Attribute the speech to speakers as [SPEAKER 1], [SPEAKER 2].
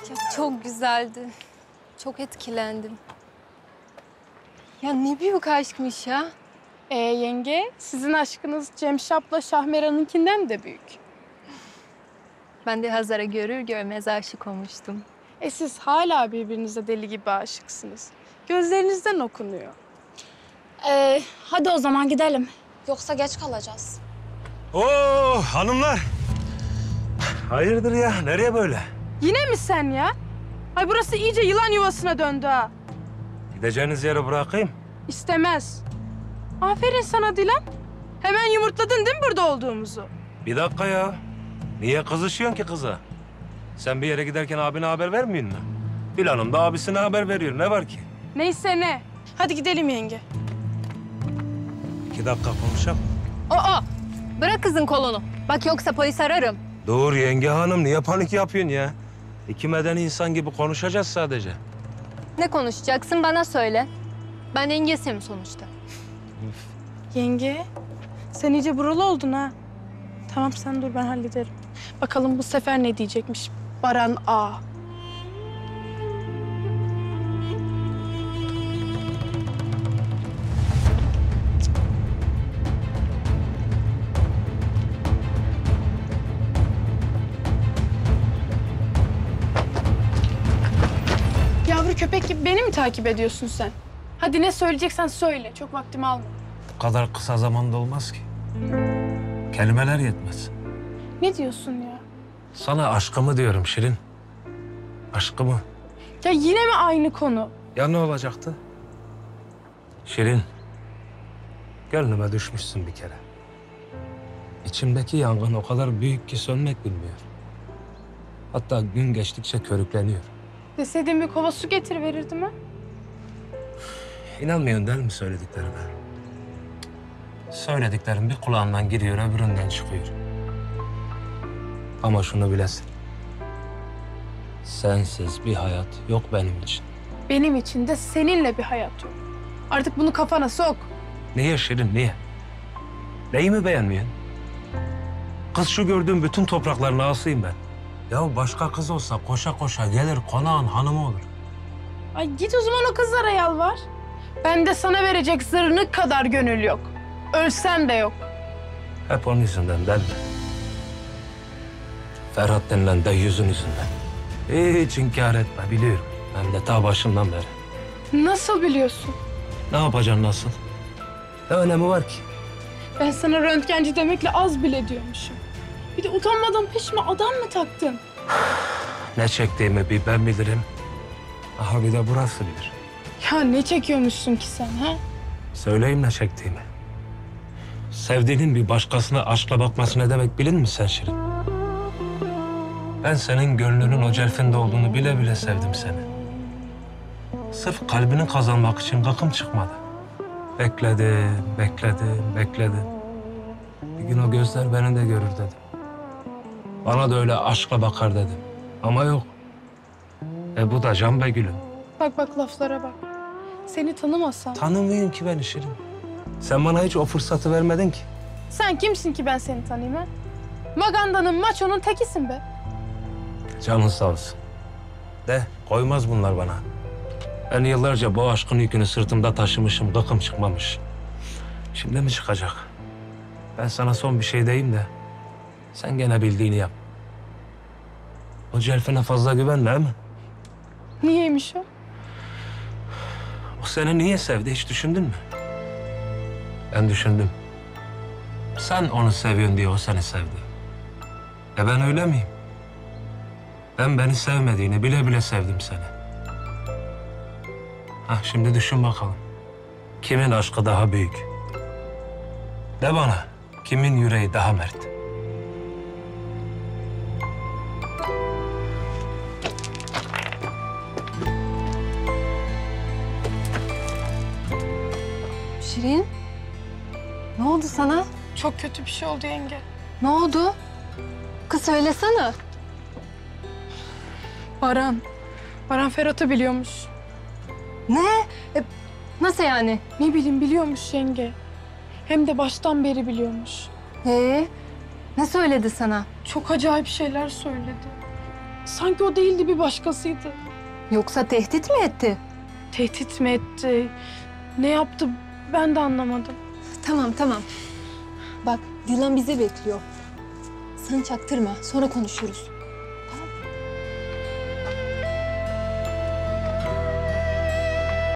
[SPEAKER 1] Ya çok güzeldi. Çok etkilendim. Ya ne büyük aşkmış ya.
[SPEAKER 2] Yenge, sizin aşkınız Cemşap'la Şahmeran'ınkinden de büyük.
[SPEAKER 1] Ben de Hazar'ı görür görmez aşık olmuştum.
[SPEAKER 2] Siz hala birbirinize deli gibi aşıksınız. Gözlerinizden okunuyor.
[SPEAKER 3] Hadi o zaman gidelim. Yoksa geç kalacağız.
[SPEAKER 4] Oo hanımlar. Hayırdır ya? Nereye böyle?
[SPEAKER 2] Yine mi sen ya? Ay burası iyice yılan yuvasına döndü ha.
[SPEAKER 4] Gideceğiniz yere bırakayım.
[SPEAKER 2] İstemez. Aferin sana Dilan. Hemen yumurtladın değil mi burada olduğumuzu?
[SPEAKER 4] Bir dakika ya. Niye kızışıyorsun ki kıza? Sen bir yere giderken abine haber vermiyor mu? Dilan'ım da abisine haber veriyor. Ne var ki?
[SPEAKER 2] Neyse ne. Hadi gidelim yenge.
[SPEAKER 4] 2 dakika konuşalım.
[SPEAKER 1] Aa! Bırak kızın kolunu. Bak yoksa polis ararım.
[SPEAKER 4] Dur yenge hanım. Niye panik yapıyorsun ya? 2 medeni insan gibi konuşacağız sadece.
[SPEAKER 1] Ne konuşacaksın bana söyle. Ben engesim sonuçta.
[SPEAKER 2] Yenge, sen iyice buralı oldun ha. Tamam sen dur ben hallederim. Bakalım bu sefer ne diyecekmiş Baran A. Yavru köpek gibi beni mi takip ediyorsun sen? Hadi ne söyleyeceksen söyle. Çok vaktimi alma.
[SPEAKER 4] Bu kadar kısa zamanda olmaz ki. Kelimeler yetmez.
[SPEAKER 2] Ne diyorsun ya?
[SPEAKER 4] Sana aşkımı diyorum Şirin. Aşkımı.
[SPEAKER 2] Ya yine mi aynı konu?
[SPEAKER 4] Ya ne olacaktı? Şirin, gönlüme düşmüşsün bir kere. İçimdeki yangın o kadar büyük ki sönmek bilmiyor. Hatta gün geçtikçe körükleniyor.
[SPEAKER 2] Deseydin bir kova su getir verirdim ha.
[SPEAKER 4] İnanmıyorsun değil mi söylediklerime? Söylediklerim bir kulağından giriyor, öbüründen çıkıyor. Ama şunu bilesin. Sensiz bir hayat yok benim için.
[SPEAKER 2] Benim için de seninle bir hayat yok. Artık bunu kafana sok.
[SPEAKER 4] Niye Şirin, niye? Neyi mi beğenmiyorsun? Kız şu gördüğüm bütün toprakların ağasıyım ben. Ya başka kız olsa koşa koşa gelir konağın hanımı olur.
[SPEAKER 2] Ay git o zaman o kızlara yalvar. Ben de sana verecek zırnık kadar gönül yok. Ölsem de yok.
[SPEAKER 4] Hep onun yüzünden değil mi? Ferhat denilen de yüzün yüzünden. Hiç inkar etme biliyorum. Hem de ta başından beri.
[SPEAKER 2] Nasıl biliyorsun?
[SPEAKER 4] Ne yapacaksın nasıl? Ne önemi var ki?
[SPEAKER 2] Ben sana röntgenci demekle az bile diyormuşum. Bir de utanmadan peşime adam mı taktın?
[SPEAKER 4] Ne çektiğimi bir ben bilirim. Aha bir de burası bilir.
[SPEAKER 2] Ya ne çekiyormuşsun ki sen ha?
[SPEAKER 4] Söyleyeyim ne çektiğimi. Sevdiğinin bir başkasına aşkla bakması ne demek bilin mi sen Şirin? Ben senin gönlünün o celfinde olduğunu bile bile sevdim seni. Sırf kalbini kazanmak için gıkım çıkmadı. Bekledim, bekledim, bekledim. Bir gün o gözler beni de görür dedim. Bana da öyle aşkla bakar dedim. Ama yok. Bu da can be gülüm.
[SPEAKER 2] Bak bak laflara bak. Seni tanımasam.
[SPEAKER 4] Tanımıyorum ki ben Şirin. Sen bana hiç o fırsatı vermedin ki.
[SPEAKER 2] Sen kimsin ki ben seni tanıyayım ha? Maganda'nın, maçonun tekisin be.
[SPEAKER 4] Canın sağ olsun. De koymaz bunlar bana. Ben yıllarca bu aşkın yükünü sırtımda taşımışım, gıkım çıkmamış. Şimdi mi çıkacak? Ben sana son bir şey diyeyim de sen gene bildiğini yap. O celfine fazla güvenme değil mi?
[SPEAKER 2] Niyeymiş o?
[SPEAKER 4] O seni niye sevdi hiç düşündün mü? Ben düşündüm. Sen onu seviyorsun diye o seni sevdi. Ben öyle miyim? Ben beni sevmediğini bile bile sevdim seni. Şimdi düşün bakalım. Kimin aşkı daha büyük? De bana, kimin yüreği daha mert?
[SPEAKER 1] Şirin, ne oldu sana?
[SPEAKER 2] Çok kötü bir şey oldu yenge.
[SPEAKER 1] Ne oldu? Kız söylesene.
[SPEAKER 2] Baran. Baran Ferhat'ı biliyormuş.
[SPEAKER 1] Ne? Nasıl yani?
[SPEAKER 2] Ne bileyim biliyormuş yenge. Hem de baştan beri biliyormuş.
[SPEAKER 1] Ne söyledi sana?
[SPEAKER 2] Çok acayip şeyler söyledi. Sanki o değildi, bir başkasıydı.
[SPEAKER 1] Yoksa tehdit mi etti?
[SPEAKER 2] Tehdit mi etti? Ne yaptı ben de anlamadım.
[SPEAKER 1] Tamam tamam. Bak Dilan bizi bekliyor. Sen çaktırma sonra konuşuruz.